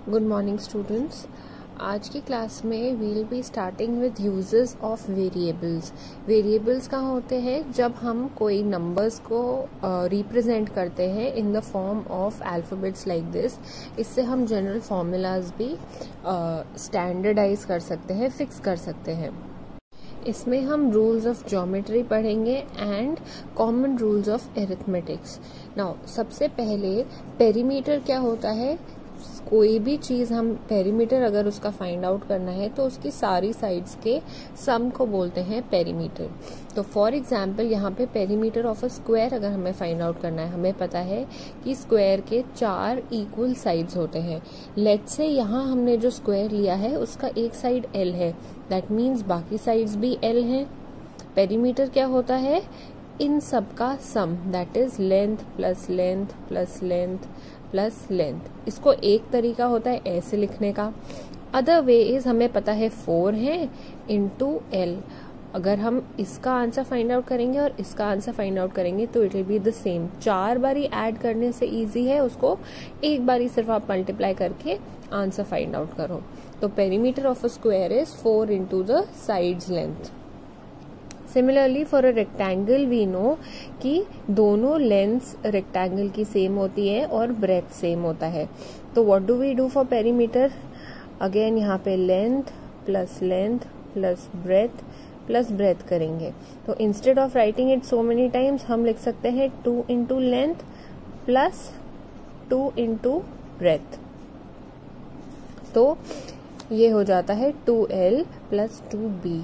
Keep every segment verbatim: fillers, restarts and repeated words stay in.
Good morning students. आज की class में will be starting with uses of variables. Variables कहाँ होते हैं? जब हम कोई नंबर्स को रिप्रेजेंट uh, करते हैं in the form of alphabets like this. इससे हम जनरल फॉर्मूलाज भी स्टैंडर्डाइज uh, कर सकते हैं, फिक्स कर सकते हैं। इसमें हम रूल्स ऑफ ज्योमेट्री पढ़ेंगे and common rules of arithmetics. Now सबसे पहले पेरीमीटर क्या होता है? कोई भी चीज हम पेरीमीटर अगर उसका फाइंड आउट करना है तो उसकी सारी साइड्स के सम को बोलते हैं पेरीमीटर। तो फॉर एग्जांपल यहाँ पे पेरीमीटर ऑफ अ स्क्वायर अगर हमें फाइंड आउट करना है, हमें पता है कि स्क्वायर के चार इक्वल साइड्स होते हैं। लेट्स से यहाँ हमने जो स्क्वायर लिया है उसका एक साइड एल है, दैट मीन्स बाकी साइड्स भी एल हैं। पेरीमीटर क्या होता है? इन सब का sum, that is length plus length plus length plus length. इसको एक तरीका होता है ऐसे लिखने का। अदर वे इज हमें पता है फोर है इंटू एल। अगर हम इसका आंसर फाइंड आउट करेंगे और इसका आंसर फाइंड आउट करेंगे तो it will be the same. चार बारी ऐड करने से इजी है, उसको एक बारी सिर्फ आप मल्टीप्लाई करके आंसर फाइंड आउट करो। तो perimeter of a square is four into the sides length. Similarly for a rectangle we know कि दोनों लेंथ्स रेक्टेंगल की सेम होती है और ब्रेथ सेम होता है। तो what do we do for perimeter? Again यहाँ पे length plus length plus breadth plus breadth करेंगे। तो instead of writing it so many times हम लिख सकते हैं two into length plus two into breadth. तो ये हो जाता है two L plus two B.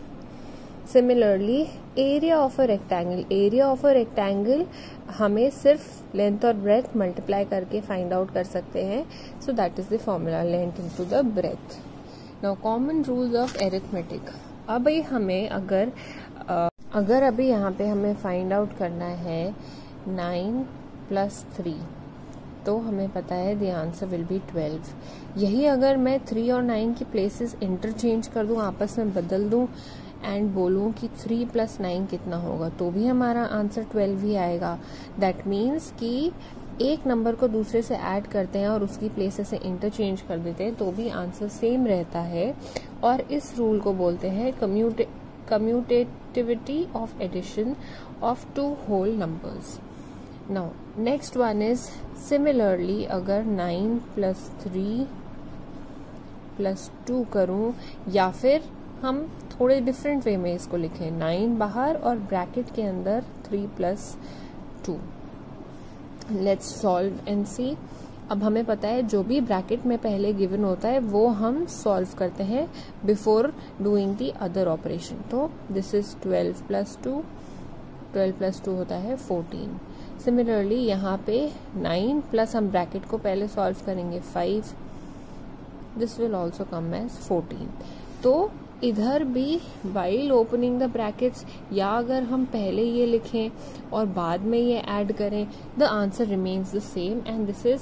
Similarly area of a rectangle, area of a rectangle हमें सिर्फ लेंथ और ब्रेथ मल्टीप्लाई करके फाइंड आउट कर सकते हैं। So that is the formula, length into the breadth. Now common rules of arithmetic. अब हमें अगर uh, अगर अभी यहाँ पे हमें फाइंड आउट करना है नाइन प्लस थ्री, तो हमें पता है the answer will be twelve. यही अगर मैं थ्री और नाइन की प्लेसेस इंटरचेंज कर दूं, आपस में बदल दूं एंड बोलूं कि थ्री प्लस नाइन कितना होगा, तो भी हमारा आंसर ट्वेल्व ही आएगा। दैट मीन्स कि एक नंबर को दूसरे से ऐड करते हैं और उसकी प्लेसेस से इंटरचेंज कर देते हैं तो भी आंसर सेम रहता है। और इस रूल को बोलते हैं commutativity of addition of two whole numbers. Now next one is similarly अगर nine plus three plus two करूं, या फिर हम थोड़े डिफरेंट वे में इसको लिखें, नाइन बाहर और ब्रैकेट के अंदर three plus two. Let's solve and see. अब हमें पता है जो भी ब्रैकेट में पहले गिवन होता है वो हम सॉल्व करते हैं before doing the other operation. तो this is twelve plus two, twelve plus two होता है फोर्टीन। सिमिलरली यहाँ पे नाइन प्लस हम ब्रैकेट को पहले सॉल्व करेंगे five, this will also come as fourteen. तो इधर भी वाइल ओपनिंग द ब्रैकेट्स, या अगर हम पहले ये लिखें और बाद में ये ऐड करें, the answer remains the same and this is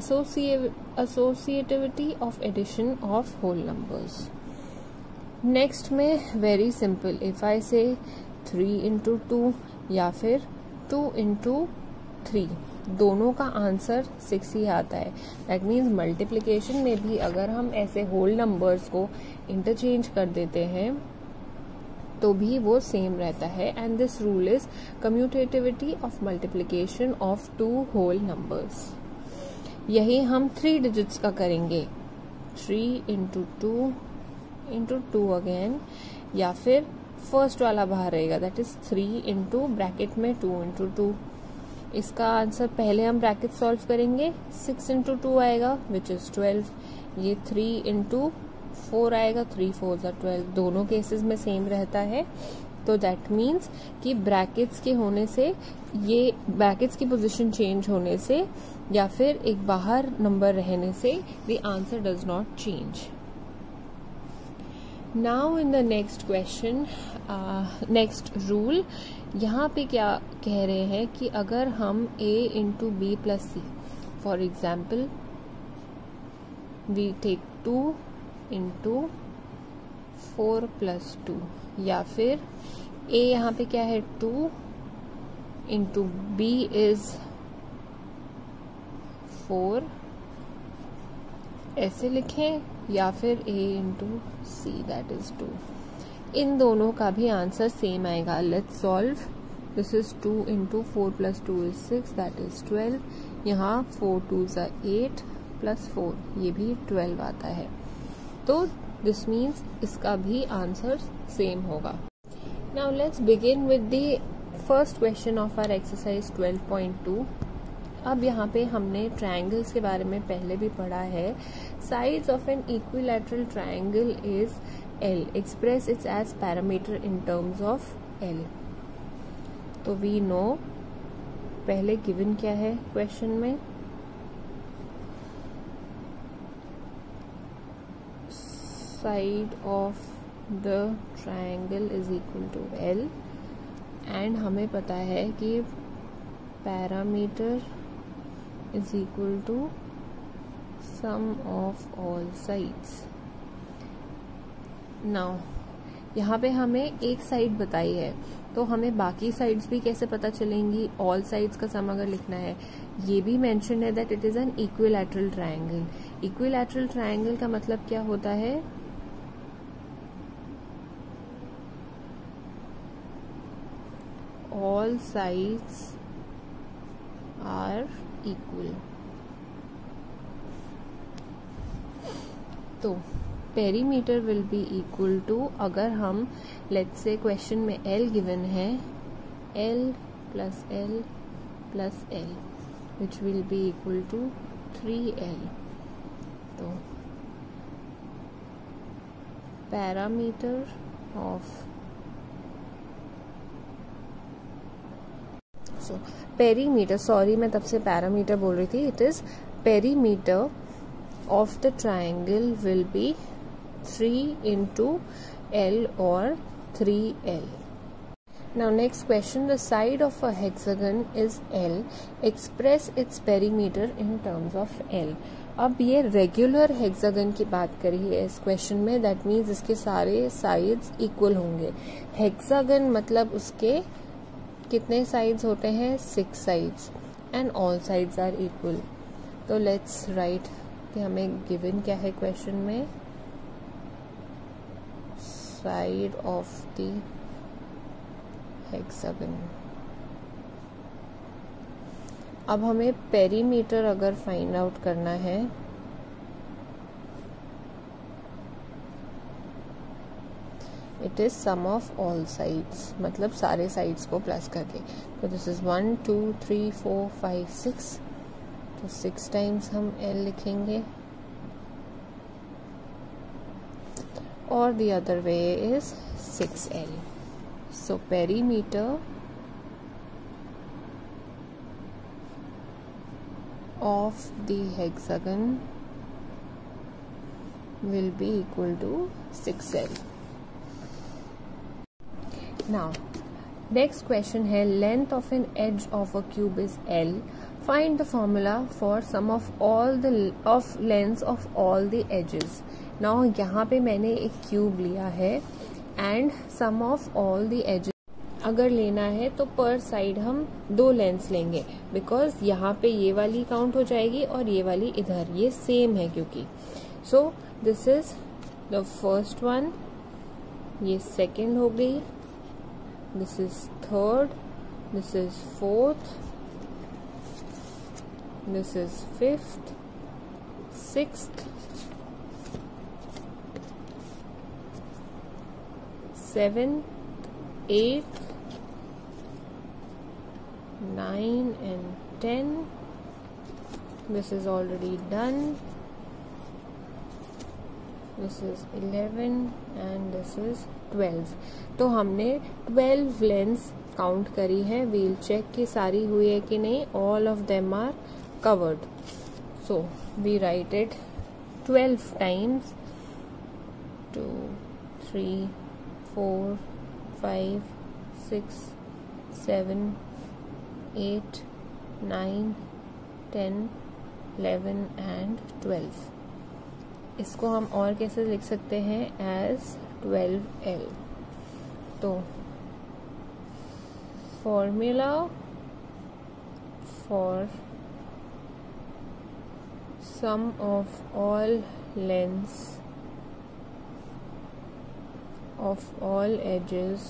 associativity of addition of whole numbers. Next में very simple, if I say three into to या फिर टू इंटू थ्री, दोनों का आंसर सिक्स ही आता है। दैट मीन्स मल्टीप्लिकेशन में भी अगर हम ऐसे होल नंबर्स को इंटरचेंज कर देते हैं तो भी वो सेम रहता है। And this rule is commutativity of multiplication of two whole numbers. यही हम थ्री डिजिट्स का करेंगे, three into two into two again, या फिर फर्स्ट वाला बाहर रहेगा, that is three into bracket में टू इंटू टू। इसका आंसर पहले हम ब्रैकेट सॉल्व करेंगे, सिक्स इंटू टू आएगा विच इज ट्वेल्व। ये थ्री इंटू फोर आएगा, थ्री फोर ज़ा ट्वेल्व। दोनों केसेस में सेम रहता है। तो दैट मीन्स कि ब्रैकेट्स के होने से, ये ब्रैकेट्स की पोजीशन चेंज होने से या फिर एक बाहर नंबर रहने से the answer does not change. Now in the next question, next rule, यहाँ पे क्या कह रहे हैं कि अगर हम a into B plus C, for example we take two into four plus two, या फिर a यहाँ पे क्या है two into B is four ऐसे लिखें या फिर a into C that is two. इन दोनों का भी आंसर सेम आएगा। Let's solve. This is two into four plus two is six that is twelve. यहाँ four twos eight plus four, ये भी ट्वेल्व आता है। तो दिस मीन्स इसका भी आंसर सेम होगा। Now let's begin with the first question of our exercise twelve point two. अब यहाँ पे हमने ट्रायंगल्स के बारे में पहले भी पढ़ा है। Sides of an equilateral triangle is L, express its as parameter in terms of L. तो वी नो पहले गिवन क्या है क्वेश्चन में, side of the triangle is equal to L, and हमें पता है कि parameter is equal to sum of all sides. Now यहाँ पे हमें एक साइड बताई है, तो हमें बाकी साइड्स भी कैसे पता चलेंगी? ऑल साइड्स का सम अगर लिखना है, ये भी मेंशन है that it is an equilateral triangle. Equilateral triangle का मतलब क्या होता है? All sides are equal. तो perimeter will be equal to, अगर हम लेट्स से क्वेश्चन में L गिवन है, L plus L plus L which will be equal to three L. तो parameter of so perimeter, sorry मैं तब से parameter बोल रही थी, it is perimeter of the triangle will be three into L और three L. Now next question, the side of a hexagon is L, express its perimeter in terms of L. अब ये regular hexagon की बात करी है इस question में, that means इसके सारे साइड्स इक्वल होंगे। हेक्सागन मतलब उसके कितने साइड्स होते हैं? Six sides, and all sides are equal. तो लेट्स राइट कि हमें गिवन क्या है क्वेश्चन में, साइड ऑफ द हेक्सागन। अब हमें पेरीमीटर अगर फाइंड आउट करना है, it is sum of all sides, मतलब सारे साइड्स को प्लस करके। तो this is one two three four five six, तो सिक्स टाइम्स हम एल लिखेंगे, और the other way is six L. So perimeter of the hexagon will be equal to six L. Now, next question है, length of an edge of a cube is L. Find the formula for sum of all the of lengths of all the edges. Now, यहाँ पे मैंने एक cube लिया है and sum of all the edges अगर लेना है तो पर साइड हम दो लेंथ्स लेंगे, बिकॉज यहाँ पे ये वाली काउंट हो जाएगी और ये वाली इधर, ये सेम है क्योंकि। So this is the first one, ये सेकेंड हो गई, this is third, this is fourth, this is fifth, sixth, seventh, eighth, nine and ten. This is already done. This is eleven and this is twelve. तो हमने twelve lens count करी है। We'll check कि सारी हुई है कि नहीं। All of them are covered, so we write it twelve times, two three four five six seven eight nine ten eleven and twelve. इसको हम और कैसे लिख सकते हैं? As twelve L. तो formula for sum of all lengths of all edges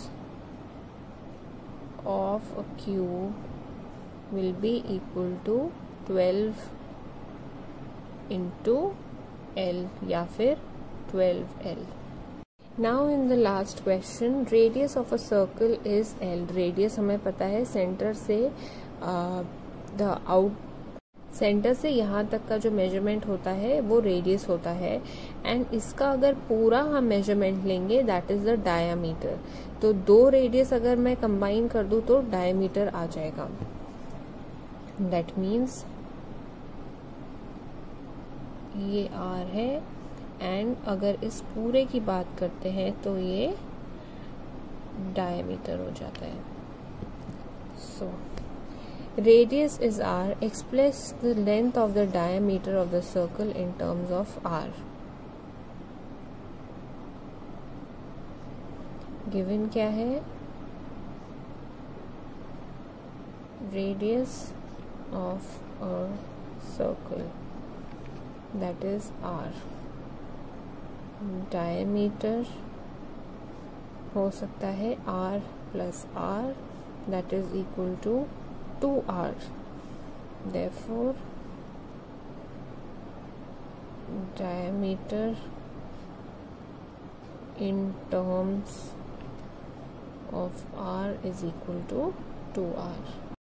of a cube will be equal to twelve into L या फिर twelve L. Now in the last question, radius of a circle is L. Radius हमें पता है centre से the out centre से यहाँ तक का जो मेजरमेंट होता है वो रेडियस होता है, एंड इसका अगर पूरा हम मेजरमेंट लेंगे दैट इज द डायामीटर. तो दो रेडियस अगर मैं कंबाइन कर दूं तो डायामीटर आ जाएगा. दैट मीन्स ये आर है, एंड अगर इस पूरे की बात करते हैं तो ये डायामीटर हो जाता है. सो radius is r. Express the length of the diameter of the circle in terms of r. Given क्या है? Radius of a circle, that is r. Diameter हो सकता है r plus r, that is equal to two r. Therefore diameter in terms of r is equal to two r.